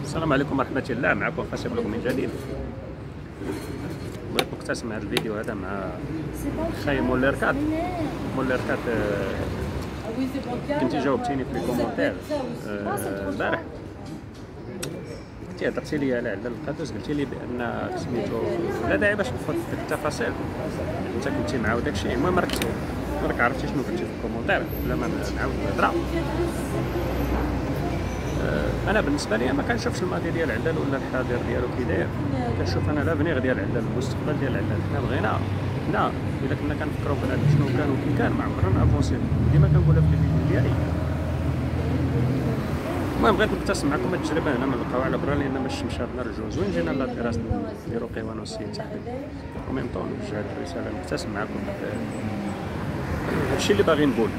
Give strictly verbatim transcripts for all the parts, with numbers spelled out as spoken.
السلام عليكم ورحمة الله. معكم خاشي بلوغ من جديد. بغيت نقتسم هذا الفيديو هذا مع خاي مولي ركاد. مولي ركاد كنتي جاوبتيني في الكومونتير البارح، كنتي هضرتي لي على على القادوس، قلتي لي بان سميتو لا داعي باش ندخل في التفاصيل، انت كنتي معاود داكشي. المهم راك راك عرفتي شنو قلتي في الكومونتير بلا ما نعاود الهضره. انا بالنسبه لي ما كنشوفش الماضي ديال علال ولا الحاضر ديالو كي داير، كنشوف انا لافنيغ ديال علال، المستقبل ديال علال. حنا بغينا حنا الا كنا كنفكروا بنادم شنو كان وكي كان ما عمرنا افونسي، ديما كنقولها في الفيديو ديالي. المهم بغيت نقتسم معكم التجربه هنا من القواعد على برا، لان ما الشمس هذا الجوز وين جينا لا دراسه نديرو قوانين والسيد تحديد وميم طون نوجه هذه الرساله نقتسم معكم هادشي اللي باغي نقول.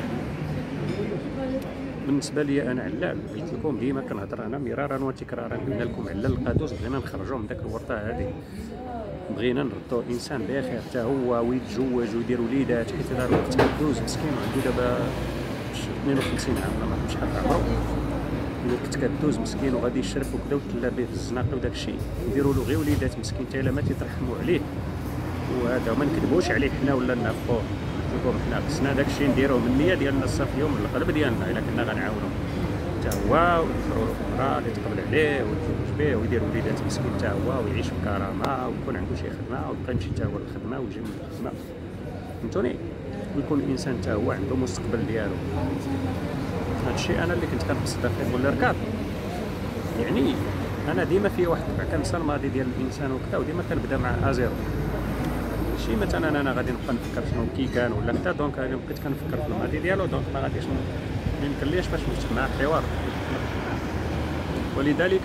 بالنسبه لي انا علال قلت لكم ديما كنهضر انا مرارا وتكرارا، قلنا لكم علال القادوس بغينا نخرجوه من داك الورطه هذه، بغينا نردو انسان بخير حتى هو ويتزوج ويدير وليدات، حيت هذا الوقت كدوز مسكين وعنده دابا اثنين وخمسين عام ولا ما عرفتش شحال عمرو. الا كنت كدوز مسكين وغادي يشرب وكذا وتلا به في الزناقه وداك الشيء، نديروا له غير وليدات مسكين حتى الا ما تيترحموا عليه. وهذا ما نكذبوش عليه حنا ولا نافقوه، لكم حنا خصنا داك الشيء نديروه من النيه ديالنا الصافيه ومن القلب ديالنا. الا كنا غنعاونو حتى هو ونوفروا له امراه اللي تقبل عليه وتزوج به ويدير وليدات مسكين حتى هو ويعيش بكرامه ويكون عنده شي خدمه ويبقى يمشي حتى هو للخدمه ويجي من الخدمه، فهمتوني، ويكون الانسان حتى هو عنده مستقبل ديالو. هادشي انا اللي كنت كنقصد في مولي ركاد. يعني انا ديما في واحد كنسى الماضي ديال الانسان وكذا، وديما كنبدا مع ازيرو. ماشي مثلا انا غادي نبقى نفكر شنو كي كان ولا كذا، دونك انا بقيت كنفكر في الماضي ديالو، دونك ما غاديش ما يمكنليش باش نفتح معاه حوار. ولذلك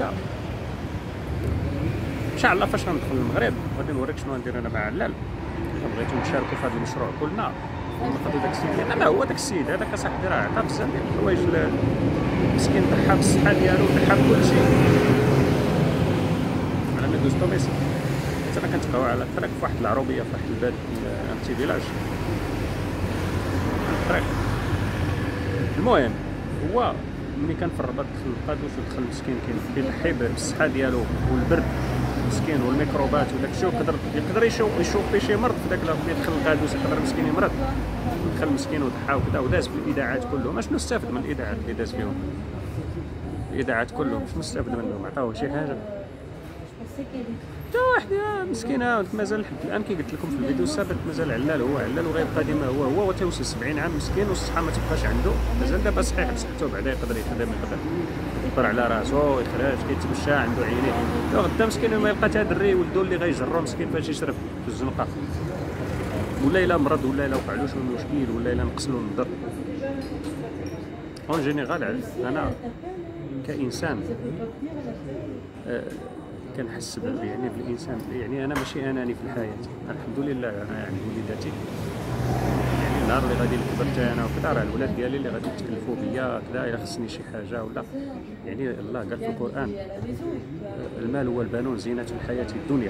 ان شاء الله فاش غندخل المغرب غادي نوريك شنو غندير انا مع علال. بغيتو نشاركوا في هذا المشروع كلنا وناخذوا داك السيد. انا هو داك السيد هذاك اصاحبي راه عطى بزاف ديال الحوايج مسكين، ضحى بالصحه ديالو ضحى بكلشي على ميدوز توميس. انا كنتبقاو على الطريق في واحد العروبيه في واحد البلاد انتي فيلاج الطريق. المهم هو ملي كان في الرباط دخل القادوس ودخل مسكين كيضحي بالصحه ديالو والبرد مسكين والميكروبات وداك الشيء، يقدر يقدر يشوفي شي مرض في داك يدخل القادوس، يقدر مسكين يمرض، دخل مسكين وضحى وكذا وداز في الاذاعات كلهم. شنو استفد من الاذاعات اللي داز فيهم؟ الاذاعات كلهم شنو استفد منهم؟ عطاوه شي حاجه؟ حتى واحد مسكينه مازال لحد الان كي قلت لكم في الفيديو السابق مازال علال هو علال وغيبقى ديما هو هو وتوصل سبعين عام مسكين والصحه ما تبقاش عنده. مازال دابا صحيح بصحته، بعدا يقدر يخدم يقدر يكبر على راسو يخرج كيتمشى عنده عينيه. غدا مسكين ما يلقى تا دري ولدو اللي غيجرو مسكين باش يشرب في الزنقه، ولا الا مرض ولا الا وقع له شي مشكل ولا الا نقص له النظر. اون جينيرال انا كانسان أه كنحس يعني بالانسان، يعني انا ماشي اناني في الحياه، الحمد لله. انا يعني وليداتي يعني النهار اللي غادي نكبر حتى انا وكذا راه الولاد ديالي اللي غادي يتكلفوا بيا كذا الا خصني شي حاجه ولا. يعني الله قال في القران المال والبنون زينة الحياه الدنيا،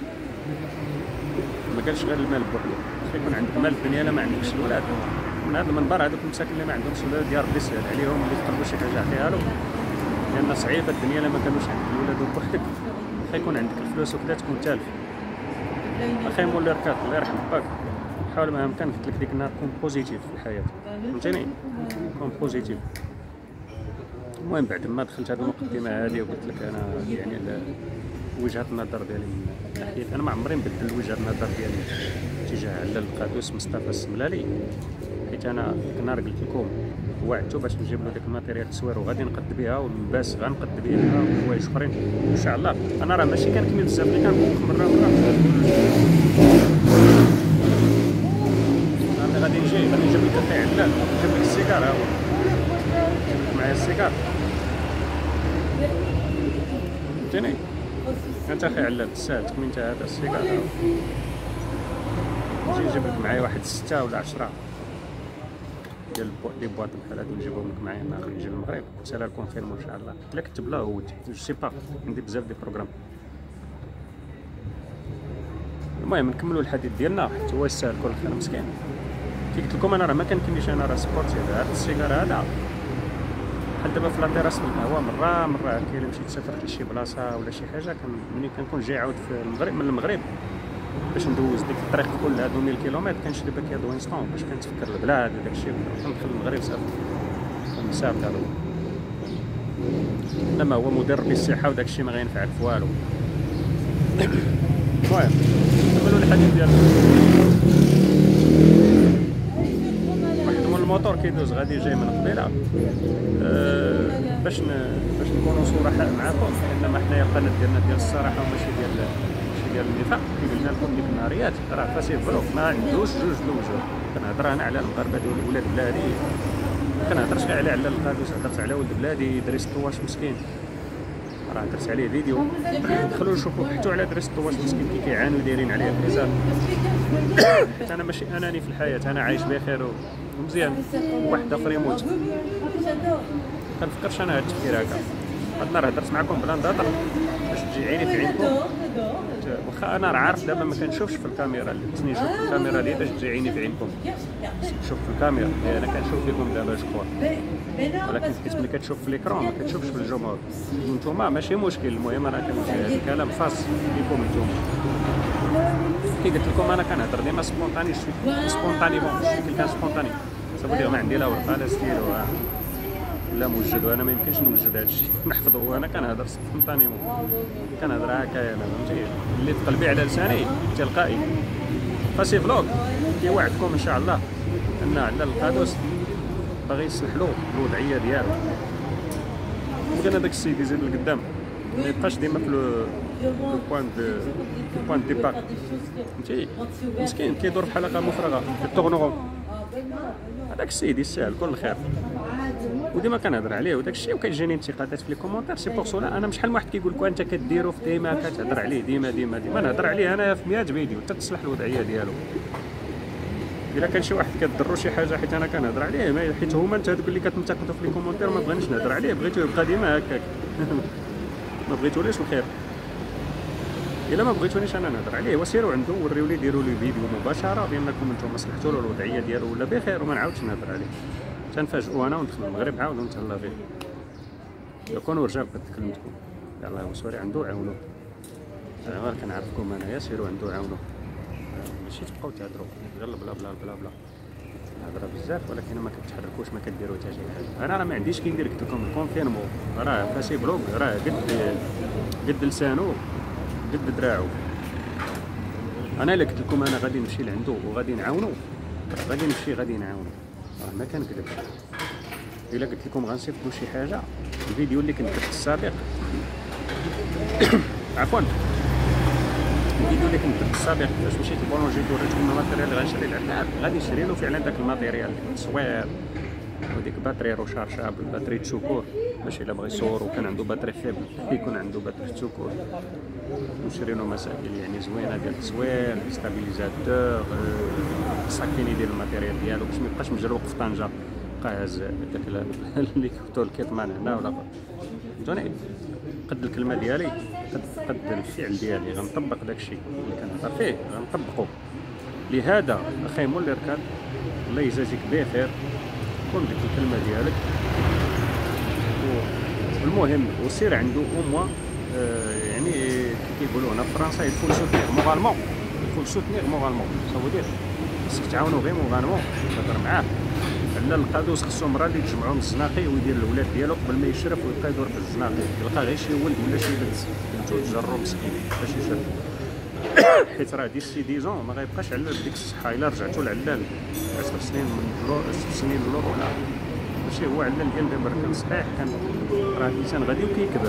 ما قالش غير المال بوحدو. خصك يكون عندك مال الدنيا لا ما عندكش الولاد. من هذا المنبر هذوك المساكن اللي ما عندهمش الولاد يا ربي سهل عليهم، اللي تقدروا شي حاجه عطيها لهم، لان صعيبه الدنيا لا ما كانوش عندك الولاد بوحدك. يكون عندك الفلوس وكذا تكون تالف. اخي مولي ركاد الله يرحم باك، حاول ما امكن قلت لك ديك النهار كون بوزيتيف في الحياه، فهمتيني، كون بوزيتيف. المهم بعد ما دخلت هذه المقدمه هذه وقلت لك انا يعني وجهه النظر ديالي من ناحيه، انا ما عمري نبدل وجهه النظر ديالي تجاه علال القادوس مصطفى السملالي، حيت انا ديك النهار قلت لكم وعدتو باش نجيب له ديك الماتيريال التصوير وغادي نقد بها واللباس غنقد بها وحوايج اخرين ان شاء الله. انا راه ماشي كنكمل بزاف، اللي كنقول لكم مره مره انا غادي نجي غادي نجيب لك اخي علال، نجيب لك السيجار، ها هو نجيب لك معايا السيجار، فهمتيني انت اخي علال تسال تكون انت هذا السيجار، ها هو نجي نجيب لك معايا واحد ستة ولا عشرة ديال لي بواط بحال هادو نجيبهم لك معايا نهار نجي للمغرب، سالا كونفيرم ان شاء الله. الا كتب لا هو جو سي با عندي بزاف ديال البروغرام. المهم نكملوا الحديث ديالنا حتى هو يستاهل كل خير مسكين. كي قلت لكم انا راه ما كنكملش، انا راه سبورتي هذا السيجار هذا بحال دابا في لاطيراس من القهوه مره مره كي الا مشيت سافرت لشي بلاصه ولا شي حاجه كان ملي كنكون جاي عاود في المغرب من المغرب باش ندوز ديك الطريق كل هادو مية كيلومتر كنشري باكيات وينستون باش كنتفكر البلاد وداك الشيء كندخل المغرب صافي كنسافر هذا هو. انما هو مدير بالصحه وداك الشيء ما غينفعك في والو. المهم نكملوا الحديث ديالنا. واحد من الموتور كيدوز غادي جاي من قبيله أه باش ن... باش نكونوا صراحاء معكم انما حنايا القناه ديالنا ديال الصراحه وماشي ديال ماشي ديال النفاق. كي قلنا لكم ديك النهاريات راه فاسي بروك ما عندوش جوج الوجوه. كنهضر انا على المغاربه ديال ولاد بلادي، كنهضرش غير على على القادوس، هضرت على ولد بلادي دريس طواش مسكين راه درت عليه فيديو. دخلوا شوفوا حيتو على دريس طواش مسكين كي كيعانوا دايرين عليه الحساب. حيت انا ماشي اناني في الحياه، انا عايش بخير ومزيان وواحد اخر يموت. كنفكرش انا هاد التفكير هكا. هاد النهار هضرت معكم بلا نضاطر باش تجي عيني في عينكم. واخا انا راه عارف دابا ما كنشوفش في الكاميرا اللي خصني نشوف في الكاميرا اللي باش تجي عيني في عينكم. نشوف في الكاميرا انا كنشوف فيكم دابا جو ولكن حيت ملي كتشوف في ليكرون ما كتشوفش في الجمهور. نتوما ماشي مشكل، المهم انا كنقول كلام خاص بكم نتوما. كي قلت لكم انا كنهضر ديما سبونطاني سبونطانيمون كي كان سبونطاني صافي ما عندي لا ورقه لا ستيل لا موجد، وانا ما يمكنش نوجد هذا الشيء نحفظه وانا كنهضر سبونطانيمون كنهضر هكايا انا فهمتي اللي في قلبي على لساني تلقائي. فاسي فلوق كيوعدكم ان شاء الله ان على القادوس باغي يصلح له الوضعيه ديالو. بغينا داك السيد يزيد لقدام ما يبقاش ديما في لو بوان دو بوان دو ديبار فهمتي. مسكين كيدور بحال هكا مفرغه التورنورون. هذاك السيد يستاهل كل خير وديما كنهضر عليه وداك الشيء وكيجيني انتقادات في لي كومونتير. سي بور سولا انا شحال من واحد كيقول لك انت كديرو في ديما كتهضر عليه ديما ديما ديما نهضر عليه انا في مية فيديو حتى تصلح الوضعيه ديالو. الا كان شي واحد كضرو شي حاجه حيت انا كنهضر عليه حيت هما انت هذوك اللي كتنتقدوا في لي كومونتير ما بغيناش نهضر عليه، بغيتو يبقى ديما هكاك. ما بغيتوليش الخير. الا ما بغيتونيش انا نهضر عليه وسيروا عنده وريولي ديروا لي فيديو مباشره بانكم نتوما صلحتوا له الوضعيه ديالو ولا بخير وما نعاودش نهضر عليه. تنفاجئوا انا وندخل المغرب عاود ونتهلا فيه. لو كون رجع بقيت كلمتكم يلاه هو سوري عنده عاونو. انا غير كنعرفكم انايا سيروا عنده عاونو ماشي تبقاو تهضروا غير بلا بلا بلا بلا هضره بزاف ولكن ما كتحركوش ما كديروا حتى شي حاجه. انا راه ما عنديش كي ندير قلت لكم الكونفيرمو راه فاسي بلوغ راه قد قد لسانو قد دراعو. انا الا قلت لكم انا غادي نمشي لعندو وغادي نعاونو غادي نمشي غادي نعاونو راه ما كنكذب. الا قلت لكم غنصيفطوا شي حاجه الفيديو اللي كنت درت السابق عفوا الفيديو اللي كنت درت السابق فاش مشيت لبولونجي وريتكم الماتيريال اللي غنشري للعلاب غادي نشري له فعلا داك الماتيريال تصوير وديك باتري روشارشابل باتري تشوكور باش الا بغى يصور وكان عنده باتري فيبل يكون عنده باتري تشوكور. نشري له مسائل يعني زوينه ديال التصوير ستابيليزاتور ساكيني ديال الماتيريال ديالو باش ما يبقاش مجروق في طنجه بقى هاز داك اللي كتبتو الكيطمان هنا ولا فهمتوني. قد الكلمه ديالي قد قد الفعل ديالي غنطبق داكشي اللي كنهضر فيه غنطبقو. لهذا اخي مول الركاب الله يجازيك بخير كون ديك الكلمه ديالك والمهم وسير عنده او موا آه يعني كيقولوا هنا في فرنسا يفول سوتيغ مورالمون يفول سوتيغ مورالمون صافو دير خصك تعاونو غير مورالمون تهضر معاه. على القادوس خصو مرا اللي تجمعو من الزناقي ويدير الاولاد ديالو قبل ما يشرف ويبقى يدور بالزناقي يلقى غير شي ولد ولا شي بنت بنتو تجرو مسكين باش يشرف. حيت راه ديك شي ديزون ما غيبقاش على بديك الصحه. الا رجعتو لعلال عشر سنين من اللور ست سنين اللور ولا ماشي هو علال ديال دابا كان صحيح كان راه الانسان غادي وكيكبر.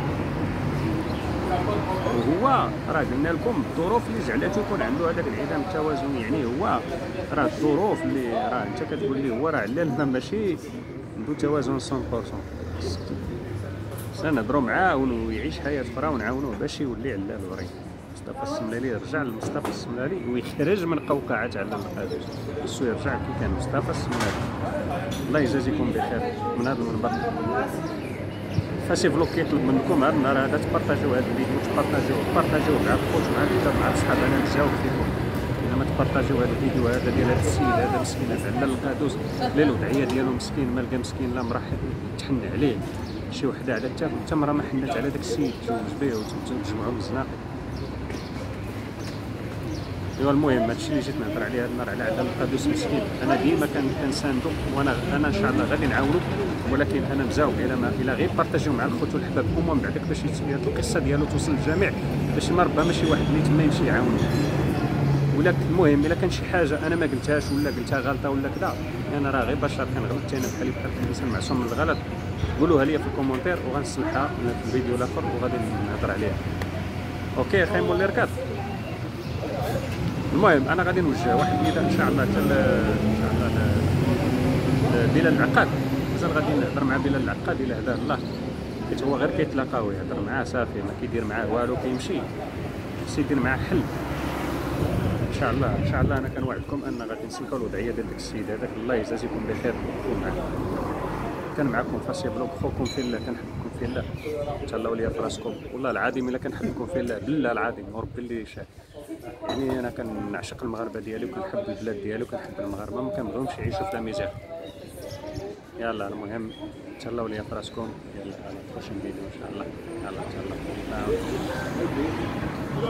وهو راه قلنا لكم الظروف اللي جعلته يكون عنده هذاك انعدام التوازن يعني هو راه الظروف اللي راه انت كتقول لي هو راه علال ماشي عنده توازن مية بالمية. خصنا نهضروا معاه ويعيش حياه اخرى ونعاونوه باش يولي علال وري. مصطفى السملالي رجع لمصطفى السملالي ويخرج من قوقعه على القادوس خصو يرجع كي كان مصطفى السملالي. الله يجازيكم بخير من هذا المنبر. فاسي فلوك كيطلب منكم هذا النهار هذا تبارطاجيو هذا الفيديو تبارطاجيوه بارطاجيوه مع الخوت مع الكتاب مع الصحاب. انا نتجاوب فيكم الا زعما تبارطاجيو هذا الفيديو هذا ديال هذا السيد هذا مسكين هذا علال القادوس لا الوضعيه ديالو مسكين ما لقى مسكين لا مراه تحن عليه شي وحده على حتى حتى مرا ما حنات على داك السيد تزوج به وتجمعوا من الزناقه. ايوا المهم هادشي اللي جيت نهضر عليه هاد النهار على علال القادوس مسكين. انا ديما كنساندو وانا انا ان شاء الله غادي نعاونو، ولكن انا مزاوب الى ما الى غير بارطاجيو مع الخوت والحباب هما من بعدك باش القصه ديالو توصل للجميع، باش ما ربما شي واحد اللي تما يمشي يعاونو. ولا المهم الا كان شي حاجه انا ما قلتهاش ولا قلتها غلطه ولا كذا، انا راه غير بشر كنغلط حتى انا بحالي بحال الانسان معصوم من الغلط. قولوها لي في الكومونتير وغنصلحها في الفيديو الاخر وغادي نهضر عليها. اوكي خاي مولي ركاد. المهم انا غادي نوجه واحد النداء ان شاء الله حتى ان شاء الله بلال العقاد. مازال غادي نهضر مع بلال العقاد الى هداه الله، حيت هو غير كيتلاقاو يهضر معاه صافي ما كيدير معاه والو كيمشي، خصو يدير معاه حل. ان شاء الله ان شاء الله انا كنوعدكم ان غادي نسلكوا الوضعيه ديال داك السيد هذاك. الله يجازيكم بخير ويكون معكم. كان معكم فاسي بلوك خوكم في الله، كنحبكم في الله، تهلاو ليا في راسكم والله العظيم الا كنحبكم في الله بالله العظيم وربي اللي شاهد. يعني انا كنعشق المغاربه ديالي وكنحب البلاد ديالي وكنحب المغاربه، ما كنبغيهمش يعيشوا في لا ميزير. يلا المهم تهلاو ليا في راسكم. يلا على بروشين فيديو ان شاء الله. يلا تهلاو.